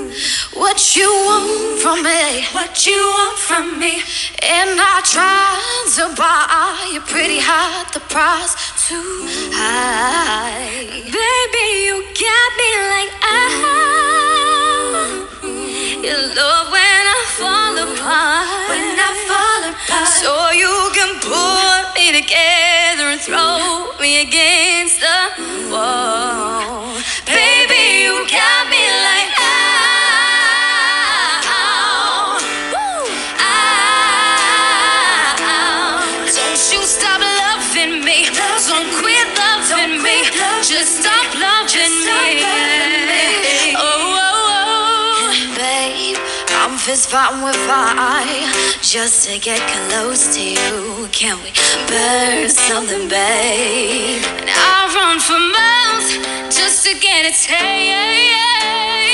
What you want from me? What you want from me? And I tried to buy you pretty hot, the price too high. Baby, you got me like you love when I fall apart. When I fall apart. So you can pull me together and throw me against the wall. Baby, you got me like don't you stop loving me. Don't quit loving me. Just stop loving me. I'm fist fighting with fire just to get close to you. Can we burn something, babe? And I run for miles just to get a taste.